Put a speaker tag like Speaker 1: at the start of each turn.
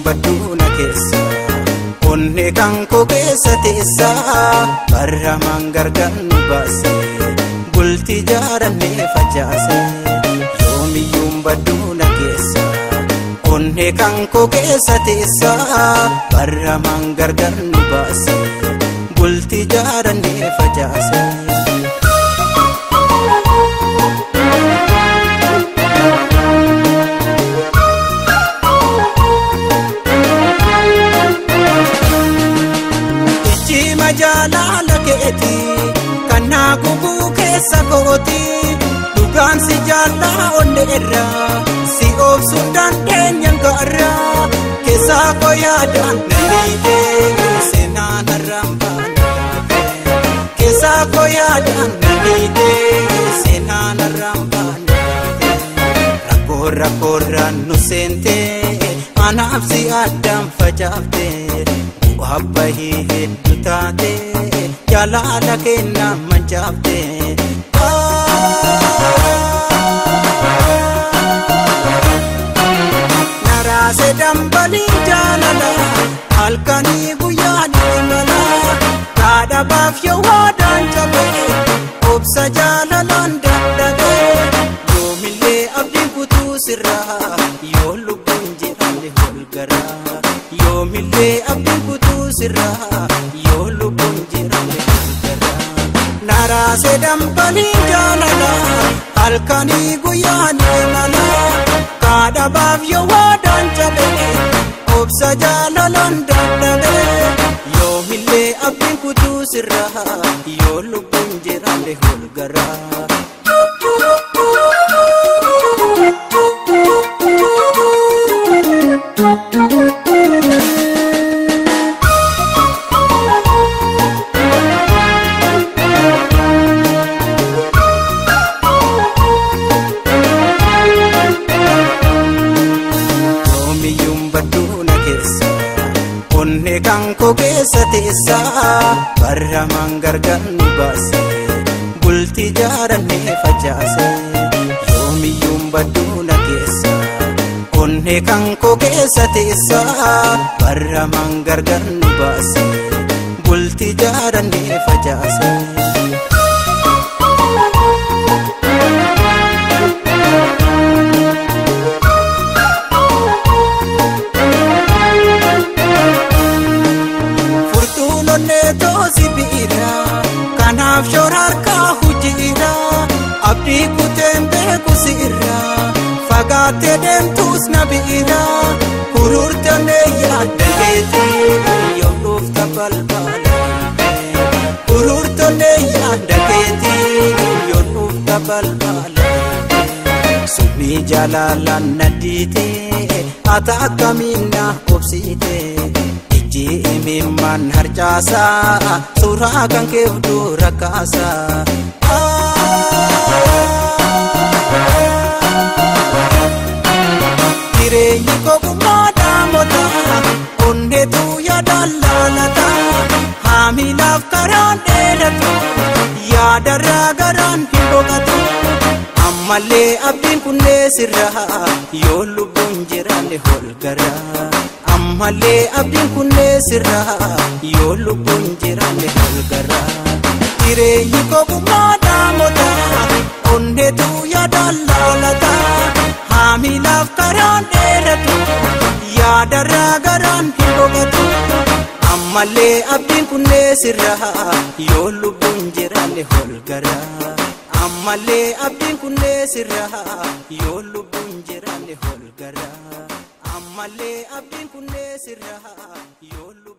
Speaker 1: baduna keessa onne kan koo keessa teessa barra mangargar nu baase bultii jaarannee facaase yoomiyyuun baduna keessa onne kan koo keessa teessa barra mangargar nu baase bultii jaarannee facaase. Jalala keeti kana gubu keessa kooti dugaan si jala onne irra si obsu dandeenya garra keessa ko yaadan nalite senaan rambana keessa ko yaadan nalite senaan rambana rakkoorra nu sente anaaf si addaan facaafte Abbahi heddutate jalala kenna manjabte narase dambali jalala halkani guyani mala kada bafyo wadan jabe obsa jalalan dadade yomille abdi kutu sirra yolubun jirale holgara yomille abdi kutu sirra yolubun jirale holgara narase dambali jalala halkani guyani mala kada bafyo wadan jabe obsa jalalan dadade yomille abdi kutu sirra yolubun jirale holgara onne kan koo keessa teessa barra mangargar nu baase bultii jaarannee facaase yoomiyyuun baduna keessa onne kan koo keessa teessa barra mangargar nu baase bultii jaarannee facaase. Kanaaf shoorarka hujira abdii kutembe kusira fagaate deemtus nabira hururtane yaadaleeti yoofta balbala hururtane yaadaleeti yoofta balbala summi jalalan nadite ata akkamina obsite Imimman harcaasa suuraa kan keewdu rakkaasa jireenyi kogumaa daamota onneetu yaadaan laalata haamilaaf karaan dheeratu yaadarraa garaan hin boqatu ammallee abdiin kunnee sirra yoo lubbuun jiraanne holgara ammallee abdiin kunnee sirra yoo lubbuun jiraanne holgara jireenyi kogumaa daamota onneetu yaadaan laalata haamilaaf karaan dheeratu yaadarraa garaan hin boqatu ammallee abdiin kunnee sirra yoo lubbuun jiraanne holgara ammallee abdiin kunnee sirra yoo lubbuun jiraanne holgara ammallee abdiin kunnee sirra yoo